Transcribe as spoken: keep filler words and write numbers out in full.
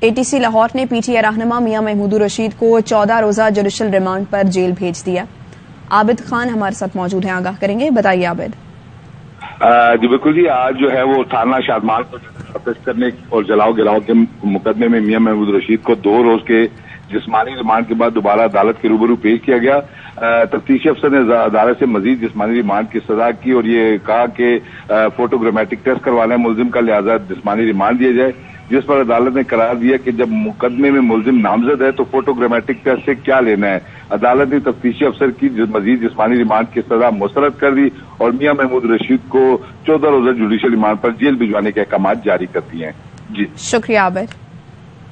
ATC Lahore ने PTI रहनुमा मियां महमूद रशीद को चौदह रोजा जुडिशल रिमांड पर जेल भेज दिया। आबिद खान हमारे साथ मौजूद हैं, आगाह करेंगे। बताइए आबिद। जी बिल्कुल जी, आज जो है वो थाना शादमाल को तफ्तीश करने और जलाओ गिराओ के मुकदमे में मियां महमूद रशीद को दो रोज के जिस्मानी रिमांड के बाद दोबारा अदालत के रूबरू पेश किया गया। तफ्तीशी अफसर ने अदालत से मजीद जिस्मानी रिमांड की सजा की और ये कहा कि फोटोग्रामेटिक टेस्ट करवाना है मुलजिम का, लिहाजा जिस्मानी रिमांड दिया जाए, जिस पर अदालत ने करार दिया कि जब मुकदमे में मुलजिम नामजद है तो फोटोग्रामेटिक टेस्ट से क्या लेना है। अदालत ने तफ्तीशी अफसर की मजीद जिस्मानी रिमांड की सजा मुस्तरद कर दी और मियां महमूद रशीद को चौदह रोजा जुडिशल रिमांड पर जेल भिजवाने के अहकाम जारी कर दिए हैं। जी शुक्रिया आबिद।